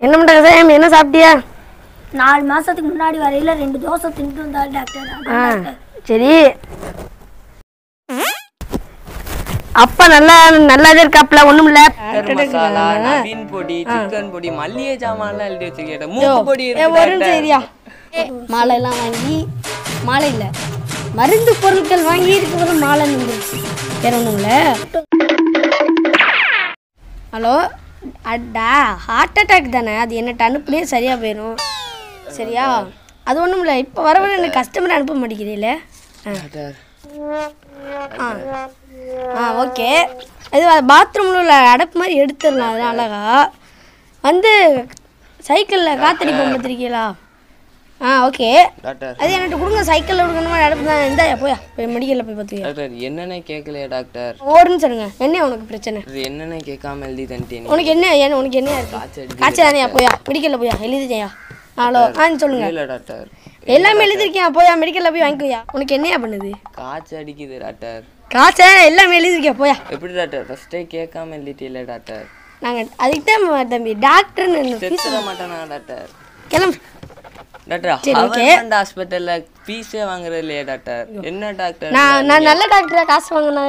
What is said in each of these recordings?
என்ன பண்ற கசாயம்? என்ன சாப்பிட்டியா? 4 மாசத்துக்கு முன்னாடி வரையில 2 தோசை தின்னுட்டு வந்தாரு டாக்டர். சரி, அப்பா நல்லாவே இருக்காப்ல, ஒண்ணும் இல்ல. மசாலா, நவீன் பொடி, சிக்கன் பொடி, மல்லிகை ஜாமான்லாம் எழுதி வச்சிருக்கேன். மூக்கு பொடி ஒரு சரியா மாலை எல்லாம் வாங்கி, மாலை இல்ல மருந்து பொருட்கள் வாங்கி இருக்கிற மாலை வந்துருச்சு. வேற ஒண்ணும் இல்ல. ஹலோ அட்டா, ஹார்ட் அட்டாக் தானே, அது என்ன அனுப்புனே சரியா போயிடும். சரியா, அது ஒன்றும் இல்லை. இப்போ வர எனக்கு கஸ்டமர் அனுப்ப மாட்டேங்கிறீல்ல? ஓகே. இது பாத்ரூமில் உள்ள அடப்பு மாதிரி எடுத்துடலாம். அதெல்லாம் அழகா வந்து சைக்கிளில் காத்தடிப்போம் பார்த்துருக்கீங்களா? ஓகே. அது என்கிட்ட கொடுங்க, சைக்கிளில் கொடுக்குற மாதிரி அடப்பு தான். இருந்தா போயா போய் மெடிக்கலில் போய் பார்த்துக்க. டாக்டர் என்னென்ன கேட்கலையா டாக்டர்? ஓடுன்னு சொல்லுங்க. என்ன உனக்கு பிரச்சனை? என்னென்ன கேட்காம எழுதி தந்துட்டேன். உனக்கு என்ன இருக்கு? காய்ச்சல் தானே? போயா மெடிக்கலில் போயா எழுதிட்டியா? ஹலோ சொல்லுங்க. இல்லை டாக்டர், எல்லாமே எழுதிருக்கேன். போயா மெடிக்கலில் போய் வாங்கிக்கோயா. உனக்கு என்னையா பண்ணுது? காய்ச்சல் அடிக்குது டாக்டர். காய்ச்சல் எல்லாமே எழுதிருக்கேன். போயா. எப்படி டாக்டர் ஃபர்ஸ்டே கேட்காம எழுதிட்டீங்களா டாக்டர்? நாங்கள் அதுக்கு தான் தம்பி டாக்டர்னு செத்துட மாட்டேனா டாக்டர்? கிளம்பு டாக்டர். ஹாஸ்பிட்டல்ல ஃபீஸே வாங்குறது இல்லையா டாக்டர்? என்ன டாக்டர்? நான் நல்ல டாக்டரா காசு வாங்கினா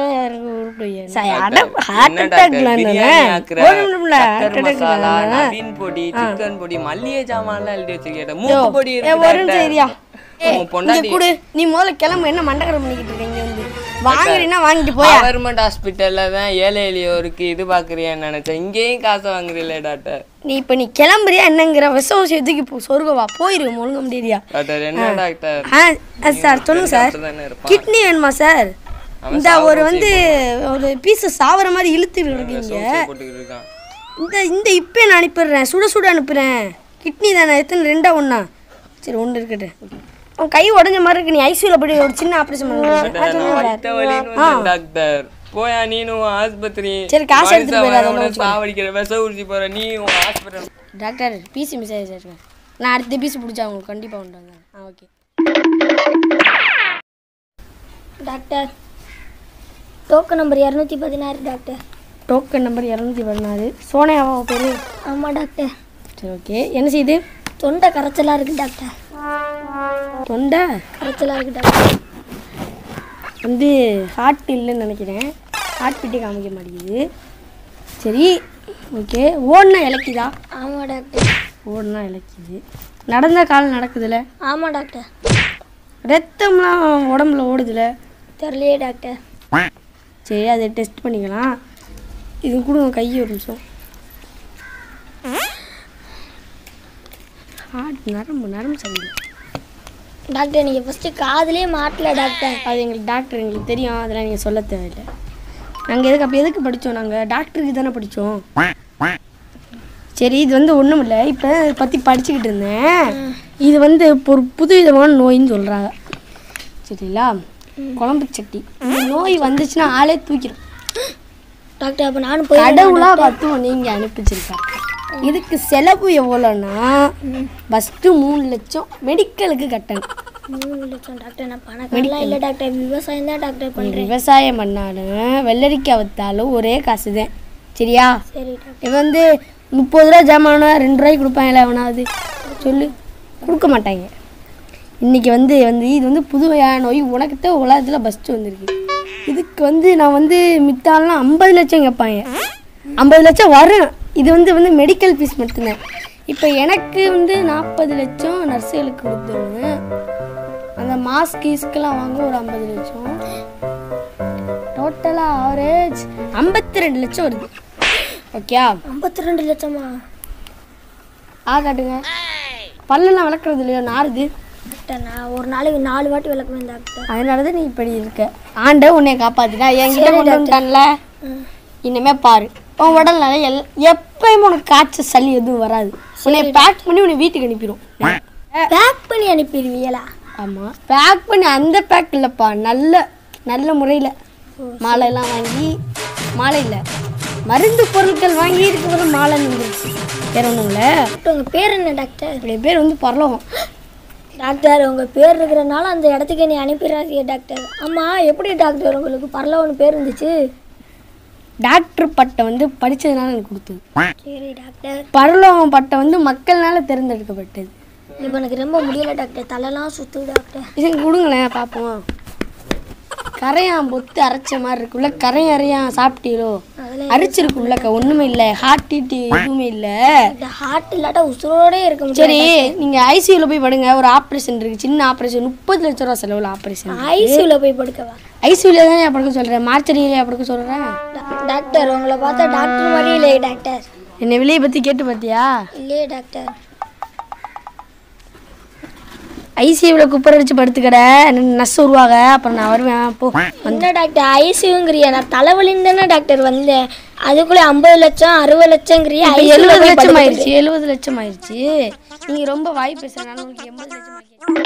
நவீன் பொடி, சிக்கன் பொடி, மல்லிகை ஜாமான்லாம் எழுதி வச்சிருக்கேன். மூக்கு பொடி சரியா கொடு. நீ முதல்ல கிளம்பு. என்ன மண்டகரம் பண்ணிக்கிட்டு இருக்கீங்க? வந்து வாங்குறீன்னா வாங்கிட்டு போய். கவர்மெண்ட் ஹாஸ்பிட்டல்ல தான் ஏழை எளியோருக்கு இது பாக்குறியான்னு நினைச்சேன். இங்கேயும் காசை வாங்குறீல்ல டாக்டர்? நீ கிளம்புறியா என்னங்கிற விஷம் எதுக்கு சொருகவா போயிரு. ஒழுங்க முடியா டாக்டர்? என்ன டாக்டர்? சார் சொல்லுங்க சார். கிட்னி வேணுமா சார்? இந்த ஒரு பீஸ் சாவர மாதிரி இழுத்து இருக்கீங்க. இந்த இப்பே நான் அனுப்பிடுறேன், சுட அனுப்புறேன். கிட்னி தானே? எத்தனை? 2 1? சரி, 1 இருக்கட்டும். உன் கை உடஞ்ச மாதிரி இருக்கு. நீ ஐசியூல போய் ஒரு சின்ன ஆபரேஷன் பண்ணுங்க டாக்டர். போயா நீனும் ஆஸ்பத்திரி. சரி, காசு எடுத்துட்டு போயிடாத. சாவடிக்கிற விஷ ஊசி போற நீ உன் ஹாஸ்பிட்டல். டாக்டர் பிசி மிஸ் ஆயிடுச்சு. நான் அடுத்த பிசி பிடிச்சா உங்களுக்கு கண்டிப்பா உண்டாங்க. Okay doctor. Token number 216 doctor. Token number 216. சோனியாவா பேரு? ஆமாம் டாக்டர். சரி, ஓகே. என்ன செய்யுது? தொண்டை கரைச்சலாக இருக்குது டாக்டர். தொண்டை கரைச்சலாக இருக்குது டாக்டர். ஹார்ட் இல்லைன்னு நினைக்கிறேன். ஹார்ட் பீட்டே காமிக்க மாட்டேங்குது. சரி, ஓகே. ஓடுனா இலக்கிதா? ஆமாம் டாக்டர். ஓடுனா இலக்கிது. நடந்த காலம் நடக்குதுல்ல? ஆமாம் டாக்டர். ரத்தம்லாம் உடம்புல ஓடுதுல? தெரியலையே டாக்டர். சரி, அதை டெஸ்ட் பண்ணிக்கலாம். இது கொடுங்க கையை ஒரு நிமிஷம். நரம்பு சரியில்லை டாக்டர். நீங்கள் ஃபஸ்ட்டு காதுலேயே மாட்டல டாக்டர். அது எங்களுக்கு தெரியும். அதெல்லாம் நீங்கள் சொல்ல தேவையில்லை. நாங்கள் எதுக்கு படித்தோம்? நாங்கள் டாக்டருக்கு தானே படித்தோம். சரி, இது ஒன்றும் இல்லை. இப்போ இதை பற்றி படிச்சுக்கிட்டு இருந்தேன். இது ஒரு புது விதமான நோயின்னு சொல்கிறாங்க. சரிங்களா? குழம்பு சட்டி. இந்த நோய் வந்துச்சுன்னா ஆளே தூக்கிடும் டாக்டர். அப்போ நானும் போய் கடவுளாக பார்த்து நீங்கள் அனுப்பிச்சிருக்கேன். இதுக்கு செலவு எவ்வளோன்னா ஃபஸ்ட்டு 3 லட்சம் மெடிக்கலுக்கு கட்டணும். 3 லட்சம் டாக்டர். நான் பணம் இல்லை டாக்டர். விவசாயம் தான் டாக்டர் பண்ணுறேன். விவசாயம் பண்ணாலும் வெள்ளரிக்காய் விற்றாலும் ஒரே காசு தான். சரியா? சரி டாக்டர். இவன் 30 ரூபா ஜாமானா 2 ரூபாய்க்கு கொடுப்பாங்களா? எவனாவது சொல்லு. கொடுக்க மாட்டாங்க. இன்றைக்கி இது புதுவையான நோய். உனக்கிட்ட உலகத்தில் ஃபஸ்ட்டு வந்திருக்கு. இதுக்கு நான் மித்தாலாம் 50 லட்சம் கேட்பாங்க. 50 லட்சம் வரும். இது மெடிக்கல் ஃபீஸ் மட்டும்தான். இப்போ எனக்கு 40 லட்சம் நர்ஸுகளுக்கு கொடுத்துருவேன். அந்த மாஸ்க் கீஸ்க்கெல்லாம் வாங்க ஒரு 50 லட்சம். டோட்டலாக ஆவரேஜ் 52 லட்சம் வருது. ஓகே? 52 லட்சமா? காட்டுங்க. பல்லெல்லாம் விளக்குறது இல்லையோ? நாருது டாக்டர். நான் ஒரு நாளைக்கு 4 வாட்டி விளக்குவேன் டாக்டர். அதனால தான் நீ இப்படி இருக்க. ஆண்டை உன்னை காப்பாற்றினா என்கிட்ட கொண்டு வந்துட்டான்ல. இனிமேல் பாரு, உன் உடல்ல எப்பயுமே உனக்கு காய்ச்சல் சளி எதுவும் வராது. உன்னை பேக் பண்ணி உன்னை வீட்டுக்கு அனுப்பிடும். பேக் பண்ணி அனுப்பிடுவீங்களா? ஆமாம், பேக் பண்ணி. அந்த பேக் இல்லைப்பா, நல்ல முறையில் மாலையெல்லாம் வாங்கி, மாலை இல்லை மருந்து பொருட்கள் வாங்கி இருக்கிற மாலை வந்துருச்சு. வேற ஒன்றும் இல்லை. உங்கள் பேர் என்ன டாக்டர்? என்னுடைய பேர் பரலோகம் டாக்டர். உங்கள் பேர் இருக்கிறனால அந்த இடத்துக்கு நீ அனுப்பிடுறாங்க டாக்டர். ஆமாம், எப்படி டாக்டர் உங்களுக்கு பரலோகம்னு பேர் இருந்துச்சு? டாக்டர் பட்டம் வந்து படித்ததுனால எனக்கு கொடுத்தது. சரி டாக்டர். பரலோகம் பட்டம் வந்து மக்கள்னால தேர்ந்தெடுக்கப்பட்டது. இப்போ எனக்கு ரொம்ப முடியல டாக்டர், தலைலாம் சுற்றுது டாக்டர். இது கொடுங்களேன் பார்ப்போம். கரையான் பொத்து அரைச்ச மாதிரி இருக்குல்ல, கரையான் சாப்பிட்டீங்களோ? அரைச்சிருக்கு உள்ளக்க, ஒன்றுமே இல்லை, ஹார்ட் ஹீட்டு எதுவுமே இல்லை. இந்த ஹார்ட் இல்லாட்டா உசுரோடே இருக்க முடியும். சரி நீங்கள் ஐசியூவில் போய் படுங்க. ஒரு ஆப்ரேஷன் இருக்குது, சின்ன ஆப்ரேஷன், 30 லட்ச ரூபா செலவில் ஆப்ரேஷன். ஐசியூவில் போய் படுக்கவா? ஐசியூவில் தான் படுக்க சொல்கிறேன், மார்ச்சரியிலே படுக்க சொல்கிறேன். டாக்டர் உங்களை பார்த்தா டாக்டர் மாதிரியே இல்லையே டாக்டர். என்னை வெளியே பற்றி கேட்டு பார்த்தியா? இல்லையே டாக்டர். ஐசியூவில் குப்பர் அடிச்சு படுத்துக்கட, நர்ஸ் வருவாங்க, அப்புறம் நான் வருவேன். போ. என்ன டாக்டர் ஐசியூங்கிறியா? நான் தலைவலின்னு தானே டாக்டர் வந்தேன், அதுக்குள்ளே 50 லட்சம் 60 லட்சங்கிறியா? 70 லட்சம் ஆயிடுச்சு, 70 லட்சம் ஆயிடுச்சு. நீங்கள் ரொம்ப வாய் பேசுகிறனால உங்களுக்கு 80 லட்சம்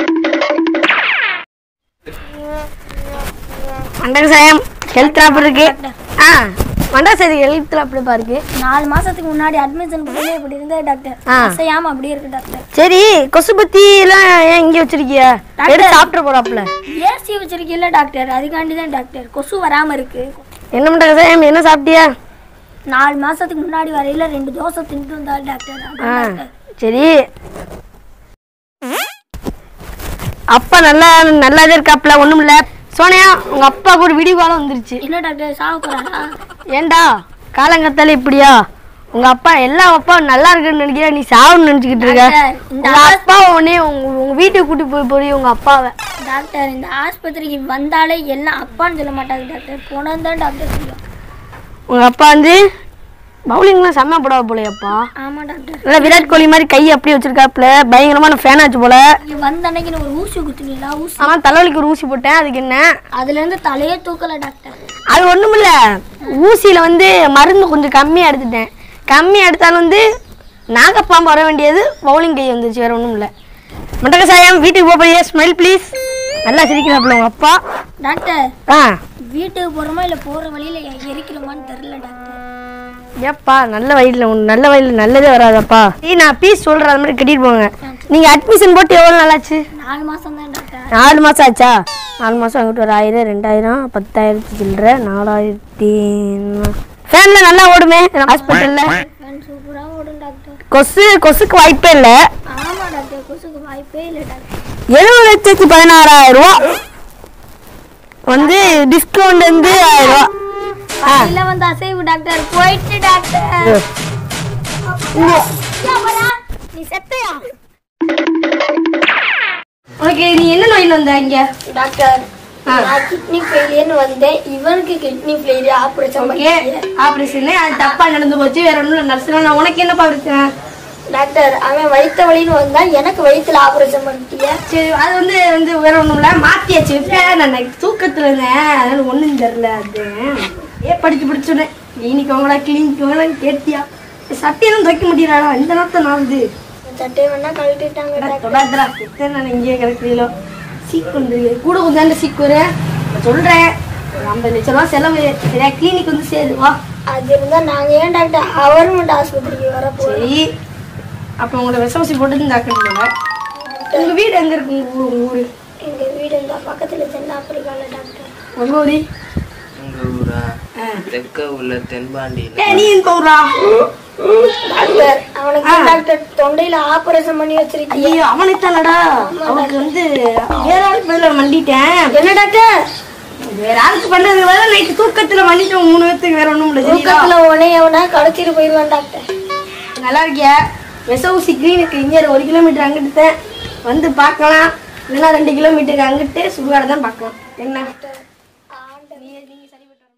மண்டகசாயம் ஹெல்த் அப்படி இருக்கு. மண்டகசாயி ஹெல்த்தில் அப்படிப்பா இருக்கு. 4 மாசத்துக்கு முன்னாடி அட்மிஷன் பண்ணி இப்படி இருந்தது டாக்டர், அசையாம அப்படியே இருக்கு டாக்டர். சரி கொசு பத்தி எல்லாம் ஏன் இங்கே வச்சிருக்கிய? சாப்பிட்டு போறாப்புல ஏசி வச்சிருக்கீல்ல டாக்டர், அதுக்காண்டி தான் டாக்டர் கொசு வராம இருக்கு. என்ன மண்டகசாயம் என்ன சாப்பிட்டியா? 4 மாசத்துக்கு முன்னாடி வரையில 2 தோசை தின்ட்டு வந்தாரு டாக்டர். சரி அப்பா நல்லாதான் இருக்காப்புல, ஒண்ணும் இல்ல. சோனியா உங்க அப்பாவுக்கு ஒரு வீடியோ காலம் வந்துருச்சு. என்ன டாக்டர் சாவ போறாரா? ஏண்டா காலங்கத்தால இப்படியா? உங்க அப்பா எல்லா அப்பாவும் நல்லா இருக்குன்னு நினைக்கிறேன், நீ சாவுன்னு நினைச்சுக்கிட்டு இருக்க. உங்க அப்பா உடனே உங்க வீட்டுக்கு கூட்டி போய் உங்க அப்பாவை. டாக்டர் இந்த ஆஸ்பத்திரிக்கு வந்தாலே எல்லாம் அப்பான்னு சொல்ல மாட்டாங்க டாக்டர், போனது தான் டாக்டர் சொல்லுவோம். உங்க அப்பா வந்து பவுலிங்லாம் செம்ம போடாவ போலையப்பா. ஆமா டாக்டர். நல்லா விராட் கோலி மாதிரி கை அப்படியே வச்சிருக்காப்புல, பயங்கரமான ஃபேன் ஆச்சு போல. வந்த அன்னைக்கு ஒரு ஊசி குத்துனீங்களா? ஊசி. ஆமா தலைவலிக்கு ஒரு ஊசி போட்டேன், அதுக்கு என்ன? அதுல இருந்து தலையே தூக்கல டாக்டர். அது ஒண்ணும் இல்ல, ஊசியில வந்து மருந்து கொஞ்சம் கம்மியா எடுத்துட்டேன். கம்மியா எடுத்தாலும் வந்து நாகப்பாம்பு வர வேண்டியது பவுலிங் கை வந்துச்சு, வேற ஒண்ணும் இல்ல. மண்டகசாயம் வீட்டுக்கு போறியா? Smile please. நல்லா சிரிக்கிறாப்புல உங்க அப்பா. டாக்டர் வீட்டுக்கு போறோமா இல்ல போற வழியில எரிக்கிறோமான்னு தெரியல டாக்டர். ஏப்பா நல்ல வயலில் நல்லதே வராதப்பா. நான் பீஸ் சொல்கிறேன், அது மாதிரி கட்டிட்டு போங்க. நீங்கள் அட்மிஷன் போட்டு எவ்வளோ நாளாச்சு? 4 மாதம் தான் டாக்டர். 4 மாதம் ஆச்சா? 4 மாதம் அங்கிட்டு ஒரு 1000 2000 10,000 சில்லற 4000. ஃபேனில் நல்லா ஓடுமே ஹாஸ்பிட்டலில்? சூப்பராக ஓடும் டாக்டர். கொசுக்கு வாய்ப்பே இல்லை. ஆமாம் டாக்டர், கொசுக்கு வாய்ப்பே இல்லை டாக்டர். 70,16,000 ரூபா வந்து டிஸ்கவுண்ட் வந்து 1000 ரூபா. இல்ல வந்து அசைவு டாக்டர் போயிட்டு டாக்டர். நீ செத்தையா? ஓகே நீ என்ன நோயில் வந்த இங்க? டாக்டர் நான் கிட்னி ஃபெயிலியர்னு வந்தேன், இவனுக்கு கிட்னி ஃபெயிலியர் ஆபரேஷன் ஆபரேஷன் அது தப்பா நடந்து போச்சு, வேற ஒண்ணும் இல்ல. நர்ஸ்ல உனக்கு என்ன பிரச்சனை? டாக்டர் அவன் வயிற்று வலின்னு வந்தா எனக்கு வயிற்றுல ஆபரேஷன் பண்ணிட்டியா? சரி அது வந்து வேற ஒண்ணும் இல்ல, மாத்தியாச்சு. நான் தூக்கத்துல இருந்தேன், அதனால ஒண்ணும் தெரியல. அது படிச்சு சொன்னேன், கிளினிக் வாங்கடா கிளினிக் வாங்கடா கேட்டியா? சட்டையெல்லாம் துவைக்க முடியலடா, இந்த நேரத்தை நான் வந்து சட்டையை வேணா கழட்டிட்டாங்க. தொடாதரா நான் இங்கேயே கிடக்கிறீங்களோ. சீக்கு வந்துருக்கு கூட கொஞ்சம் சீக்கு வரேன் சொல்றேன். 50 லட்ச ரூபா செலவு, சரியா? கிளினிக் வந்து சேருவா. அது இருந்தா நாங்க ஏன் டாக்டர் கவர்மெண்ட் ஆஸ்பத்திரிக்கு வர போறோம்? சரி அப்போ உங்களை விஷமசி போட்டு தாக்கணும் போல. உங்க வீடு எங்க இருக்கு? உங்க ஊரு? எங்க வீடு இந்த பக்கத்துல தென்னாப்பிரிக்கால டாக்டர். உங்க ஊரு? உங்க ஊரா? தெற்க உள்ள தென்பாண்டியில. நீ எங்க ஊரா? டாக்டர் அவனுக்கு டாக்டர் தொண்டையில ஆபரேஷன் பண்ணி வச்சிருக்கீங்க. ஐயோ அவனுக்கு தானடா, அவனுக்கு வந்து வேற ஆளுக்கு பதில மண்டிட்டேன். என்ன டாக்டர்? வேற ஆளுக்கு பண்றது வேற நைட்டு தூக்கத்துல மண்டிட்டோம் 3 பேத்துக்கு, வேற ஒண்ணும் இல்ல. தூக்கத்துல உடனே அவனா கடைச்சிட்டு போயிடுவான் டாக்டர். நல்லா இருக்கியா? விஷஊசி கிளினிக்கு இங்கே 1 கிலோமீட்டர் அங்கிட்டு வந்து பார்க்கலாம், இல்லைன்னா 2 கிலோமீட்டருக்கு அங்கிட்டு சுடுகாடு தான் பார்க்கலாம். என்ன